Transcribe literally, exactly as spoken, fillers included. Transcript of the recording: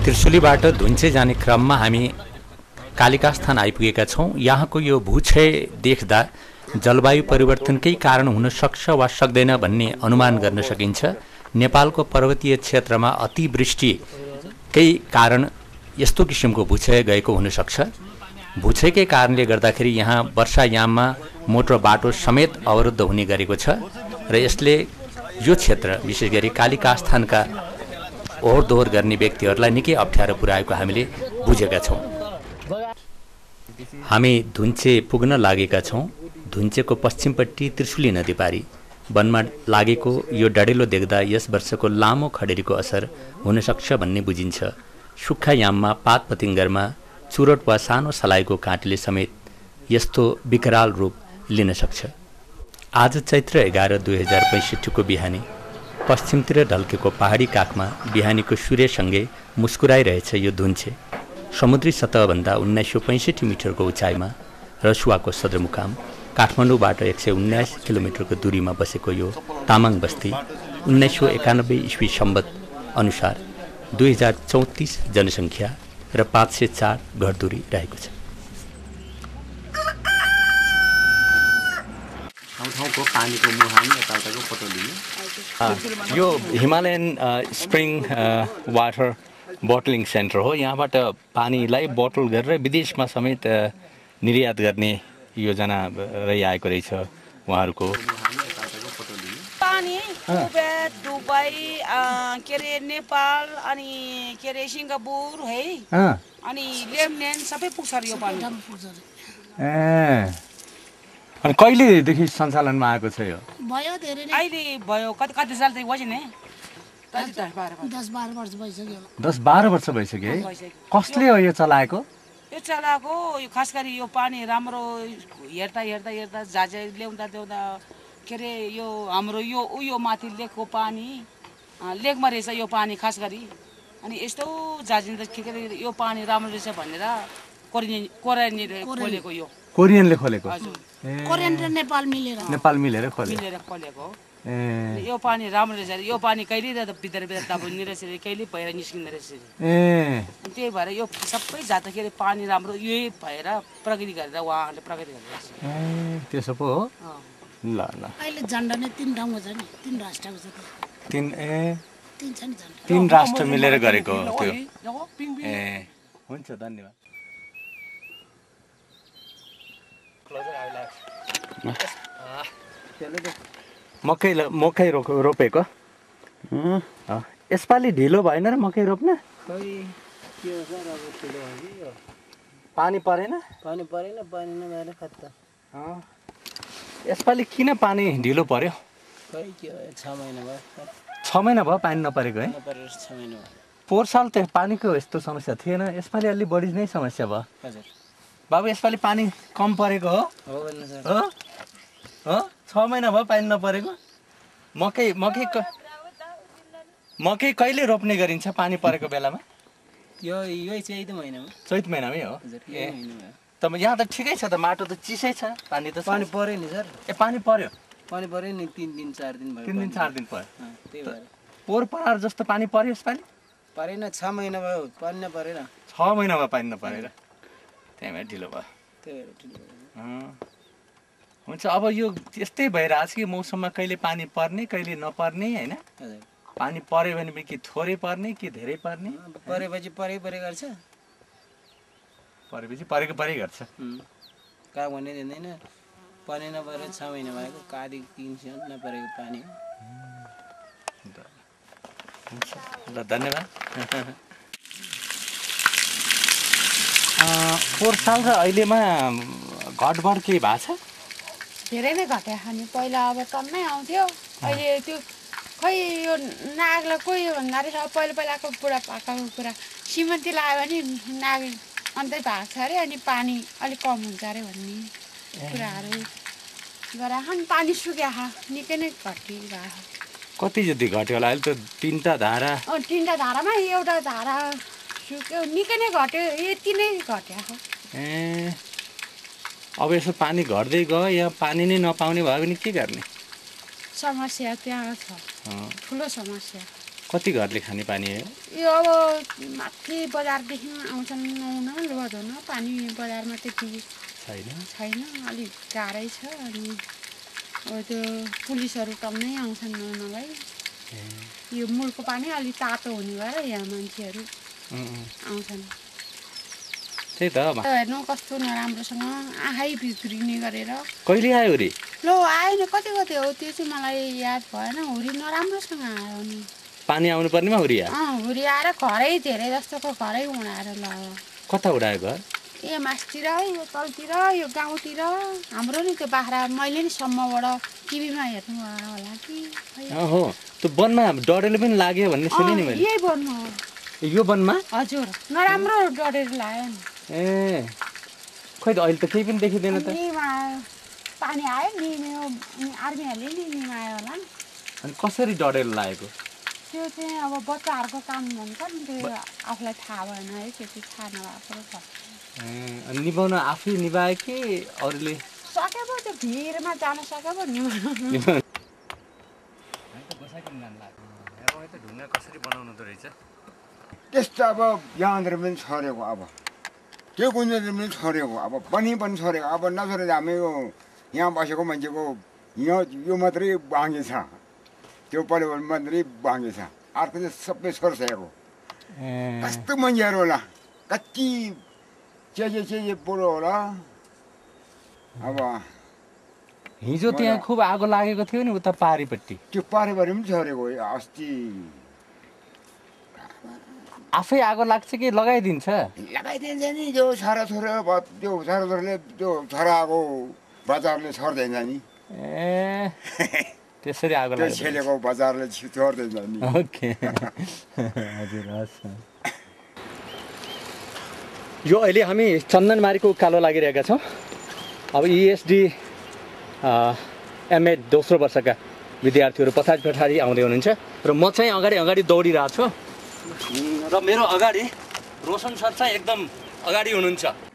त्रिशुलीबाट धुन्चे जाने क्रममा हामी कालिका स्थान आइपुगेका छौं। यहाँको यो भूक्षय देख्दा जलवायु परिवर्तनकै कारण हुन सक्छ वा सक्दैन भन्ने अनुमान गर्न सकिन्छ। नेपालको पर्वतीय क्षेत्रमा अतिवृष्टिकै कारण यस्तो किसिमको भूक्षय गएको हुन सक्छ। भूक्षयकै कारणले गर्दाखेरि यहाँ वर्षायाममा मोटर बाटो समेत अवरुद्ध हुने गरेको छ र यसले यो क्षेत्र विशेष गरी कालिका स्थानका ओहोर दोहोर गर्ने व्यक्तिहरूलाई निकै अप्ठ्यारो पुर्याएको हामीले बुझेका छौं। हामी धुन्चे पुग्न लागेका छौं। धुन्चेको पश्चिमपट्टि त्रिशुली नदी पारी वनमा लागेको यो डढेलो देख्दा यस वर्षको लामो खडेरीको असर हुन सक्छ भन्ने बुझिन्छ। सुक्खा याममा पात पतिङ्गरमा चुरोट वा सानो सलाइको काँटीले समेत यस्तो विकराल रूप लिन सक्छ। आज चैत्र एघार दुई हजार पैँसठीको बिहानी पश्चिमतिर ढल्केको पहाडी काखमा बिहानीको सूर्यसँगै मुस्कुराइरहेछ यो धुन्चे। समुद्री सतहभन्दा उन्नाइस सय पैँसठी मिटरको उचाइमा रसुवाको सदरमुकाम काठमाडौँबाट एक सय उन्नाइस किलोमिटरको दूरीमा बसेको यो तामाङ बस्ती उन्नाइस सय एकानब्बे इस्वी सम्बत अनुसार दुई हजार चौतिस जनसङ्ख्या र पाँच सय चार घरधुरी रहेको छ। ठाउँको पानीको मुहान यताउताको फोटो लिनु। यो Himalayan spring water bottling centre हो। यहाँबाट पानीलाई बोटल गरेर विदेशमा समेत निर्यात गर्ने योजना रहिआएको रहेछ उहाँहरूको। पानी कुवेत, दुबई, के अरे नेपाल अनि के अरे सिङ्गापुर है अनि लेबनान सबै पुग्छ यो पानी। ए अनि कहिलेदेखि सञ्चालनमा आएको छ यो? भयो धेरै नै अहिले भयो कति कति साल त भयो नि दस बाह्र वर्ष भइसक्यो। दस बाह्र वर्ष भइसक्यो है। कसले हो यो चलाएको? यो चलाएको यो खास गरी यो पानी राम्रो हेर्दा हेर्दा हेर्दा जाजे ल्याउँदा ल्याउँदा के अरे यो हाम्रो यो उयो माथि लेकको पानी लेकमा रहेछ यो पानी खास गरी अनि यस्तो जाजिँदा के अरे यो पानी राम्रो रहेछ भनेर कोरियन कोरियनले खोलेको यो कोरियनले खोलेको कोरियन र नेपाल मिलेर नेपाल मिलेर खोलेको मिलेर खोलेको ए यो पानी राम्रो रहेछ। यो पानी कहिले त भित्र भित्र दबुन्ने रहेछ कहिले बाहिर निस्किँदो रहेछ ए त्यही भएर यो सबै जाँदाखेरि पानी राम्रो यही भएर प्रगति गरेर उहाँहरूले प्रगति गरेर ए त्यसो पो हो। ल ल अहिले झन्डा नै तीन ठाउँको छ नि तीन राष्ट्रको छ तीन ए तीन छ नि झन्डा तीन राष्ट्र मिलेर गरेको त्यो ए हुन्छ धन्यवाद। मकै मकै रोपेको यसपालि ढिलो भएन र मकै रोप्न? पानी परेन पानी परेन पानी नभएर खत्ता। यसपालि किन पानी ढिलो पर्यो? खै के भयो छ महिना भयो छ महिना भयो पानी नपरेको है? नपरेर छ महिना भयो। पोहोर साल त पानीको यस्तो समस्या थिएन, यसपालि अलि बढी नै समस्या भयो। हजुर बाबु यसपालि पानी कम परेको हो? हो हो छ महिना भयो पानी नपरेको। मकै मकै मकै कहिले रोप्ने गरिन्छ पानी परेको बेलामा? यो यो चैत महिनामा चैत महिनामै हो। ए त यहाँ त ठिकै छ त माटो त चिसै छ पानी त पानी पर्यो नि सर। ए पानी पर्यो पानी पर्यो नि तिन दिन चार दिन भयो। तिन दिन चार दिन पर्यो त्यही भएर पोहोर परार जस्तो पानी पर्यो यसपालि? परेन छ महिना भयो पानी नपरेन। छ महिना भयो पानी नपरेर त्यही भएर ढिलो भयो। त्यही भएर ढिलो भयो। हुन्छ अब यो यस्तै भइरहेछ कि मौसममा कहिले पानी पर्ने कहिले नपर्ने होइन? पानी पर्यो भने कि थोरै पर्ने कि धेरै पर्ने? परेपछि परै परै गर्छ परेपछि परेको परै गर्छ। कहाँ भन्ने दिँदैन पानी नपरेर छ महिना भएको कादी तिन सय नपरेको पानी हो। ल धन्यवाद। पोहोर साल र अहिलेमा घटबढ केही भएको छ? धेरै नै घट्यो नि। पहिला अब टन्नै आउँथ्यो अहिले त्यो खै यो नागलाई कोही भन्दा रहेछ पहिला पहिलाको बुढा पाकाको कुरा सिमन्ती लगायो भने नाग अन्तै भाग्छ अरे अनि पानी अलिक कम हुन्छ अरे भन्ने कुराहरू गरेर अनि पानी सुक्यो निकै नै घटिरहेको। कति जति घट्यो होला अहिले त तिनवटा धारा? अँ तिनवटा धारामा एउटा धारा सुक्यो निकै नै घट्यो यति नै घट्यो। ए अब यसो पानी घट्दै गयो या पानी नै नपाउने भयो भने के गर्ने? समस्या त्यहाँ छ ठुलो समस्या। कति घरले खाने पानी हो यो अब माथि बजारदेखि आउँछन् नुहाउन लुगा धुन पानी बजारमा त्यति छैन छैन अलिक गाह्रै छ अनि अब त्यो पुलिसहरू टम्मै आउँछन् नुहाउनलाई यो मुलको पानी अलिक तातो हुने भएर यहाँ मान्छेहरू आउँछन् त्यही त हेर्नु कस्तो नराम्रोसँग आँखै बिग्रिने गरेर कहिले आयो रे लो आएन कति कति हो त्यो चाहिँ मलाई याद भएन हुरी नराम्रोसँग आयो नि पानी आउनु पर्नेमा हुरी आयो अँ हुरी आएर घरै धेरै जस्तोको घरै उडाएर लग्यो कता उडायो घर ए मासतिर यो तलतिर यो गाउँतिर हाम्रो नि त्यो बाख्रा मैले नि सम्मबाट टिभीमा हेर्नु भयो होला कि हो त्यो वनमा डढेले पनि लाग्यो भन्ने सुने नि मैले यही वनमा हो यो वनमा हजुर नराम्रो डढेर लाग्यो नि ए खोइ त अहिले त केही पनि देखिँदैन त पानी आयो नि आर्मीहरूले नि निमायो होला नि अनि कसरी डढेर लागेको त्यो चाहिँ अब बच्चाहरूको काम भन्छ नि त्यो आफूलाई थाहा भएन है त्यति थाहा नभएको छ अनि निभाउन आफै निभायो कि अरूले सक्यो पो त्यो भिरमा जान सक्यो पो नि ढुङ्गा कसरी बनाउनु त रहेछ त्यस्तो अब यहाँनिर पनि छरेको अब त्यो गुन्जर पनि छरेको अब पनि पनि छरेको अब नछरे हामी यो यहाँ बसेको मान्छेको यहाँ यो मात्रै बाँकी छ त्यो परिवार मात्रै बाँकी छ अर्को चाहिँ सबै छोर्सकेको कस्तो मान्छेहरू होला कति चेजे चेजे बुढो होला अब हिजो त्यहाँ खुब आगो लागेको थियो नि उता पारीपट्टि त्यो पारीभरि पनि छरेको अस्ति आफै आगो लाग्छ कि लगाइदिन्छ लगाइदिन्छ नि त्यो छोरा छोरा त्यो छोरा छोराले त्यो छोराको बजारले छर्दैन नि ए त्यसरी आगो लाग्छ छेलेको बजारले छर्दैन नि ओके हजुर हस् यो अहिले हामी चन्दनमारीको उकालो लागिरहेका छौँ अब इएसडी एमए दोस्रो वर्षका विद्यार्थीहरू पछाडि पछाडि आउँदै हुनुहुन्छ र म चाहिँ अगाडि अगाडि दौडिरहेको छु र मेरो अगाडि रोशन सर चाहिँ एकदम अगाडि हुनुहुन्छ